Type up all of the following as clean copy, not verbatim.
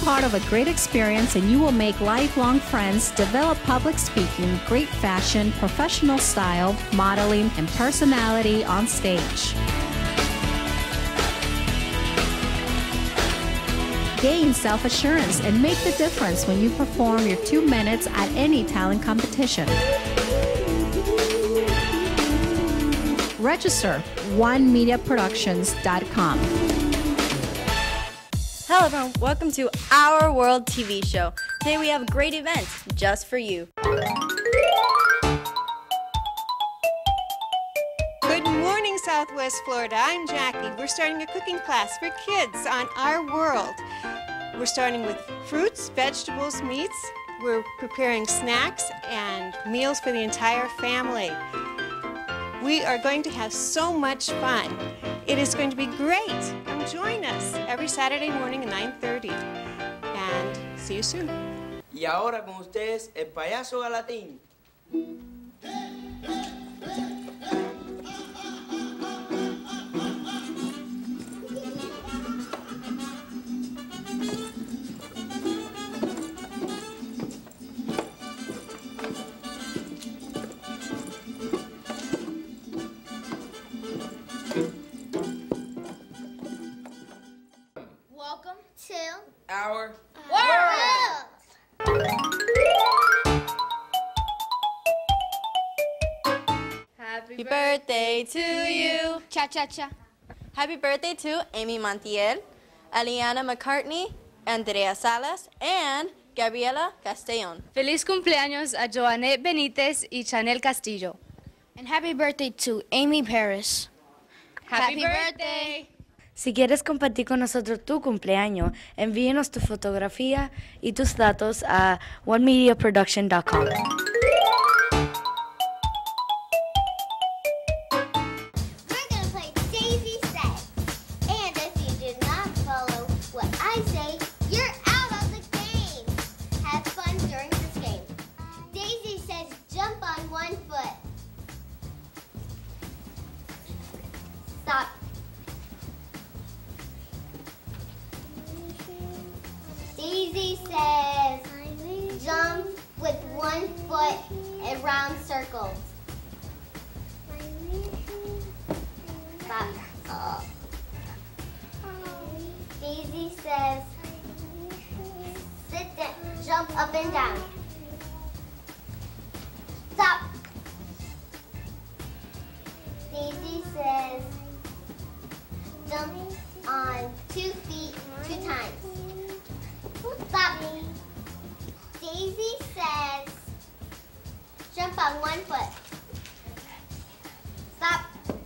part of a great experience and you will make lifelong friends, develop public speaking, great fashion, professional style, modeling, and personality on stage. Gain self-assurance and make the difference when you perform your 2 minutes at any talent competition. Register onemediaproductions.com. Hello everyone, welcome to Our World TV show. Today we have a great event just for you. Good morning, Southwest Florida. I'm Jackie. We're starting a cooking class for kids on Our World. We're starting with fruits, vegetables, meats. We're preparing snacks and meals for the entire family. We are going to have so much fun. It is going to be great. Come join us every Saturday morning at 9:30. And see you soon. Y ahora con ustedes, el payaso Galatín. Welcome to Our World! Happy birthday to you. Cha-cha-cha. Happy birthday to Amy Montiel, Aliana McCartney, Andrea Salas, and Gabriela Castellón. Feliz cumpleaños a Joanet Benítez y Chanel Castillo. And happy birthday to Amy Paris. Happy birthday! Si quieres compartir con nosotros tu cumpleaños, envíenos tu fotografía y tus datos a onemediaproduction.com. We're going to play Daisy Says. And if you do not follow what I say, you're out of the game. Have fun during this game. Daisy says jump on one foot. Stop. Daisy says jump with one foot around circles. Stop. Daisy says sit down, jump up and down. Stop. Daisy says jump on 2 feet 2 times. Stop. Daisy says jump on 1 foot. Stop.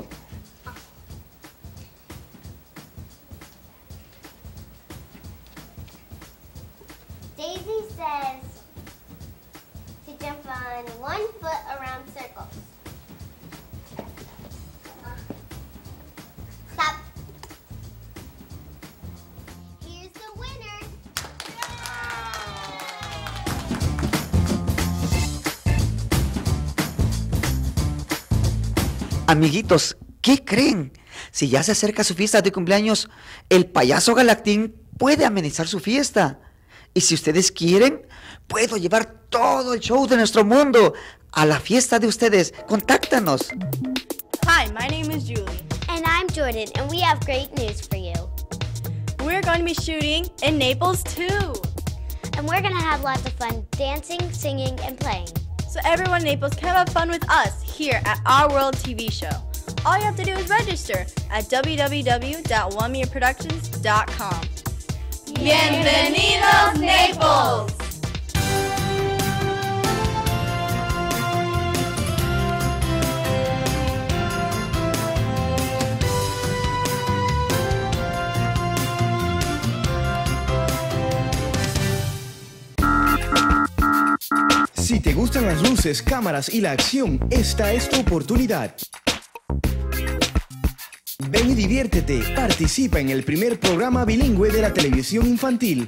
Daisy says to jump on 1 foot around circles. Stop. Here's the winner. Amiguitos, ¿qué creen? Si ya se acerca su fiesta de cumpleaños, el payaso Galatín puede amenizar su fiesta. Y si ustedes quieren, puedo llevar todo el show de nuestro mundo a la fiesta de ustedes. Contáctanos. Hi, my name is Julie. And I'm Jordan, and we have great news for you. We're going to be shooting in Naples too. And we're going to have lots of fun dancing, singing, and playing. So everyone in Naples can have fun with us here at Our World TV show. All you have to do is register at www.onemediaproductions.com. Bienvenidos Naples! Si te gustan las luces, cámaras y la acción, esta es tu oportunidad. Ven y diviértete. Participa en el primer programa bilingüe de la televisión infantil.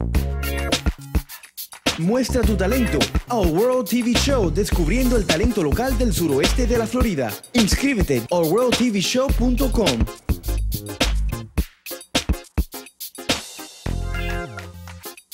Muestra tu talento. Our World TV Show, descubriendo el talento local del suroeste de la Florida. Inscríbete en ourworldtvshow.com.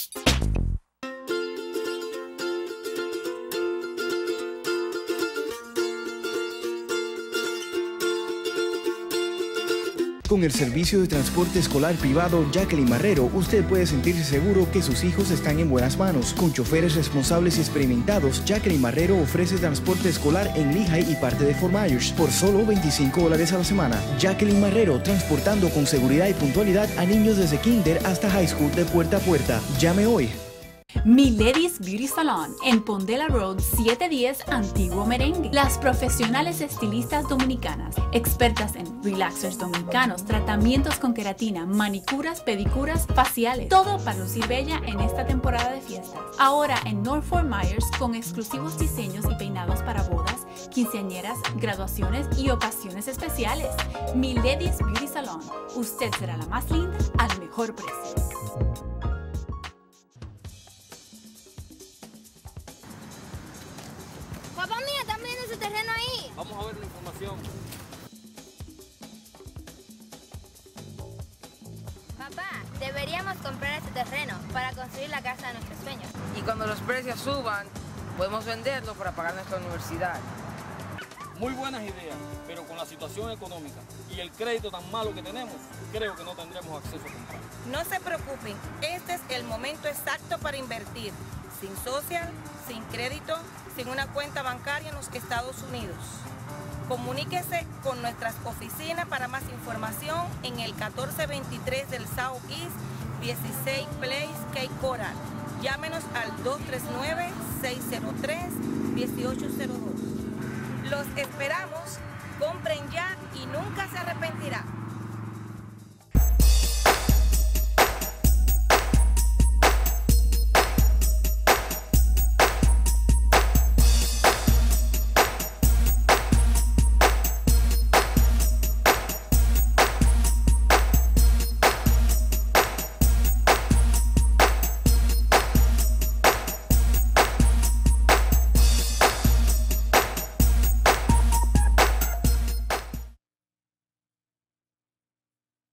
Con el servicio de transporte escolar privado Jacqueline Marrero, usted puede sentirse seguro que sus hijos están en buenas manos. Con choferes responsables y experimentados, Jacqueline Marrero ofrece transporte escolar en Lehigh y parte de Fort Myers por solo $25 a la semana. Jacqueline Marrero, transportando con seguridad y puntualidad a niños desde kinder hasta high school de puerta a puerta. Llame hoy. Miledis Beauty Salon en Pondela Road 710 Antiguo Merengue. Las profesionales estilistas dominicanas, expertas en relaxers dominicanos, tratamientos con queratina, manicuras, pedicuras, faciales, todo para lucir bella en esta temporada de fiestas. Ahora en North Fort Myers con exclusivos diseños y peinados para bodas, quinceañeras, graduaciones y ocasiones especiales. Miledis Beauty Salon. Usted será la más linda al mejor precio. Papá, mira, están viendo ese terreno ahí. Vamos a ver la información. Papá, deberíamos comprar ese terreno para construir la casa de nuestros sueños. Y cuando los precios suban, podemos venderlo para pagar nuestra universidad. Muy buenas ideas, pero con la situación económica y el crédito tan malo que tenemos, creo que no tendremos acceso a comprar. No se preocupen, este es el momento exacto para invertir. Sin social, sin crédito, sin una cuenta bancaria en los Estados Unidos. Comuníquese con nuestras oficinas para más información en el 1423 del South East 16 Place, Cape Coral. Llámenos al 239-603-1802. Los esperamos, compren ya y nunca se arrepentirá.